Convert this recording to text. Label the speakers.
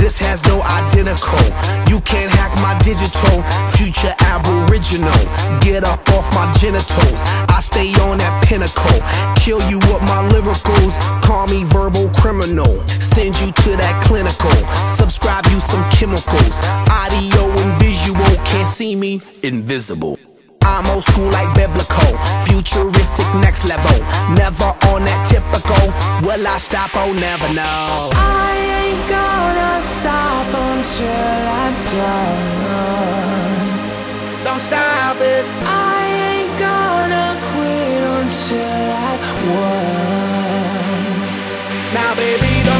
Speaker 1: this has no identical. You can't hack my digital, future aboriginal. Get up off my genitals, I stay on that pinnacle. Kill you with my lyricals, call me verbal criminal. Send you to that clinical, subscribe you some chemicals. Audio and visual, can't see me, invisible. I'm old school like biblical, futuristic next level. Never on that typical, will I stop? Oh, never know.
Speaker 2: I ain't gonna stop until I'm done.
Speaker 1: Don't stop it.
Speaker 2: I ain't gonna quit until I won.
Speaker 1: Now baby, don't